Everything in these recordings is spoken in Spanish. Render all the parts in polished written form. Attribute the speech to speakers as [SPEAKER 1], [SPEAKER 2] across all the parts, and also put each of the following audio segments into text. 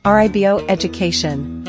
[SPEAKER 1] RIBO Education.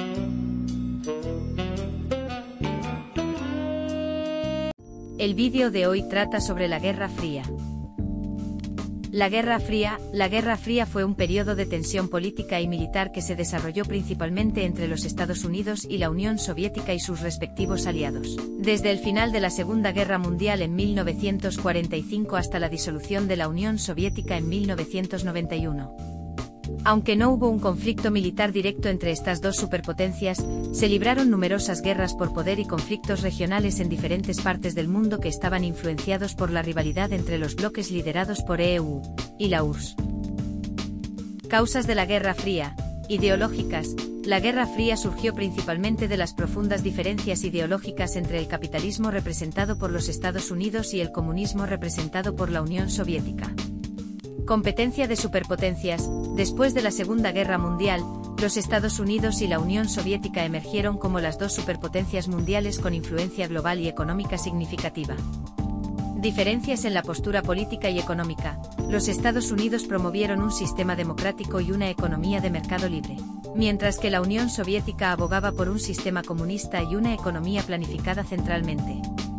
[SPEAKER 2] El vídeo de hoy trata sobre la Guerra Fría. La Guerra Fría fue un periodo de tensión política y militar que se desarrolló principalmente entre los Estados Unidos y la Unión Soviética y sus respectivos aliados, desde el final de la Segunda Guerra Mundial en 1945 hasta la disolución de la Unión Soviética en 1991. Aunque no hubo un conflicto militar directo entre estas dos superpotencias, se libraron numerosas guerras por poder y conflictos regionales en diferentes partes del mundo que estaban influenciados por la rivalidad entre los bloques liderados por EU y la URSS. Causas de la Guerra Fría. Ideológicas. La Guerra Fría surgió principalmente de las profundas diferencias ideológicas entre el capitalismo representado por los Estados Unidos y el comunismo representado por la Unión Soviética. Competencia de superpotencias. Después de la Segunda Guerra Mundial, los Estados Unidos y la Unión Soviética emergieron como las dos superpotencias mundiales con influencia global y económica significativa. Diferencias en la postura política y económica. Los Estados Unidos promovieron un sistema democrático y una economía de mercado libre, mientras que la Unión Soviética abogaba por un sistema comunista y una economía planificada centralmente.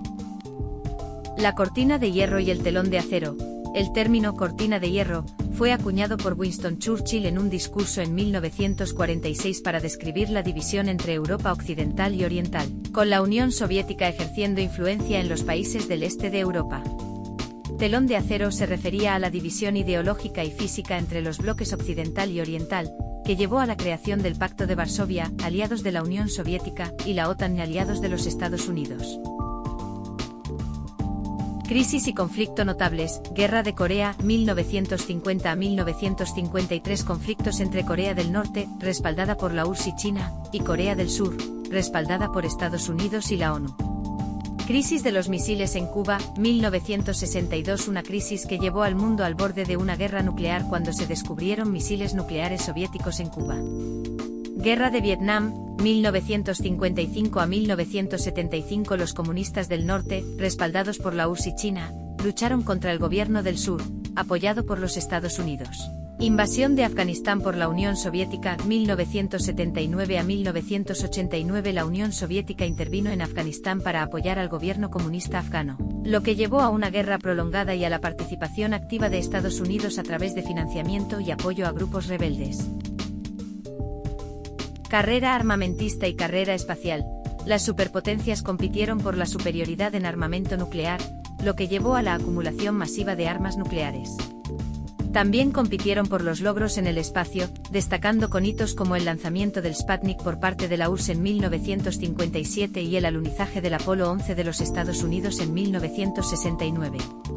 [SPEAKER 2] La cortina de hierro y el telón de acero. El término cortina de hierro fue acuñado por Winston Churchill en un discurso en 1946 para describir la división entre Europa occidental y oriental, con la Unión Soviética ejerciendo influencia en los países del este de Europa. Telón de acero se refería a la división ideológica y física entre los bloques occidental y oriental, que llevó a la creación del Pacto de Varsovia, aliados de la Unión Soviética, y la OTAN, aliados de los Estados Unidos. Crisis y conflicto notables. Guerra de Corea, 1950 a 1953. Conflictos entre Corea del Norte, respaldada por la URSS y China, y Corea del Sur, respaldada por Estados Unidos y la ONU. Crisis de los misiles en Cuba, 1962. Una crisis que llevó al mundo al borde de una guerra nuclear cuando se descubrieron misiles nucleares soviéticos en Cuba. Guerra de Vietnam, 1955 a 1975. Los comunistas del norte, respaldados por la URSS y China, lucharon contra el gobierno del sur, apoyado por los Estados Unidos. Invasión de Afganistán por la Unión Soviética, 1979 a 1989. La Unión Soviética intervino en Afganistán para apoyar al gobierno comunista afgano, lo que llevó a una guerra prolongada y a la participación activa de Estados Unidos a través de financiamiento y apoyo a grupos rebeldes. Carrera armamentista y carrera espacial. Las superpotencias compitieron por la superioridad en armamento nuclear, lo que llevó a la acumulación masiva de armas nucleares. También compitieron por los logros en el espacio, destacando con hitos como el lanzamiento del Sputnik por parte de la URSS en 1957 y el alunizaje del Apolo 11 de los Estados Unidos en 1969.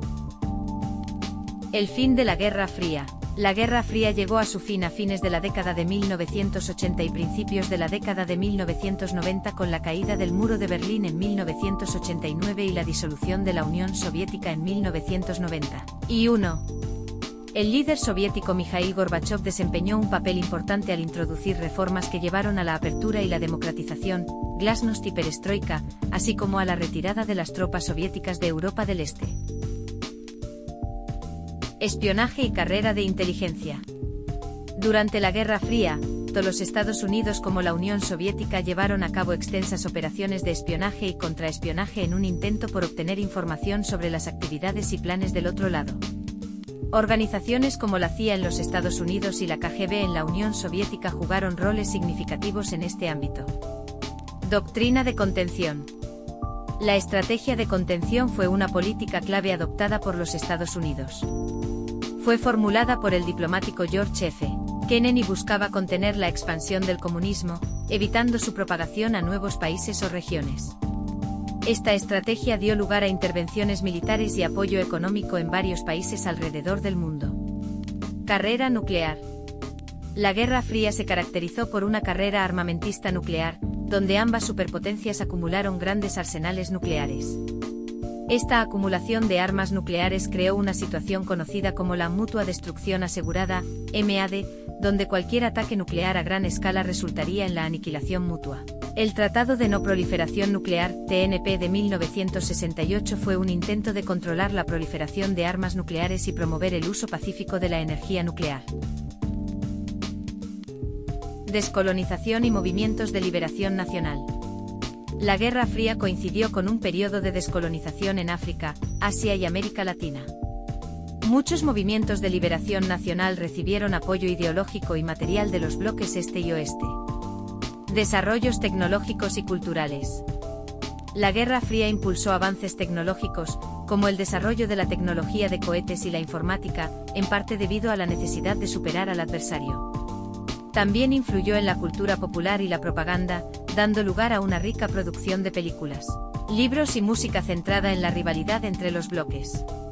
[SPEAKER 2] El fin de la Guerra Fría. La Guerra Fría llegó a su fin a fines de la década de 1980 y principios de la década de 1990 con la caída del Muro de Berlín en 1989 y la disolución de la Unión Soviética en 1991. El líder soviético Mikhail Gorbachov desempeñó un papel importante al introducir reformas que llevaron a la apertura y la democratización, glasnost y perestroika, así como a la retirada de las tropas soviéticas de Europa del Este. Espionaje y carrera de inteligencia. Durante la Guerra Fría, tanto los Estados Unidos como la Unión Soviética llevaron a cabo extensas operaciones de espionaje y contraespionaje en un intento por obtener información sobre las actividades y planes del otro lado. Organizaciones como la CIA en los Estados Unidos y la KGB en la Unión Soviética jugaron roles significativos en este ámbito. Doctrina de contención. La estrategia de contención fue una política clave adoptada por los Estados Unidos. Fue formulada por el diplomático George F. Kennedy y buscaba contener la expansión del comunismo, evitando su propagación a nuevos países o regiones. Esta estrategia dio lugar a intervenciones militares y apoyo económico en varios países alrededor del mundo. Carrera nuclear. La Guerra Fría se caracterizó por una carrera armamentista nuclear, donde ambas superpotencias acumularon grandes arsenales nucleares. Esta acumulación de armas nucleares creó una situación conocida como la mutua destrucción asegurada, MAD, donde cualquier ataque nuclear a gran escala resultaría en la aniquilación mutua. El Tratado de No Proliferación Nuclear, TNP de 1968 fue un intento de controlar la proliferación de armas nucleares y promover el uso pacífico de la energía nuclear. Descolonización y movimientos de liberación nacional. La Guerra Fría coincidió con un periodo de descolonización en África, Asia y América Latina. Muchos movimientos de liberación nacional recibieron apoyo ideológico y material de los bloques este y oeste. Desarrollos tecnológicos y culturales. La Guerra Fría impulsó avances tecnológicos, como el desarrollo de la tecnología de cohetes y la informática, en parte debido a la necesidad de superar al adversario. También influyó en la cultura popular y la propaganda, dando lugar a una rica producción de películas, libros y música centrada en la rivalidad entre los bloques.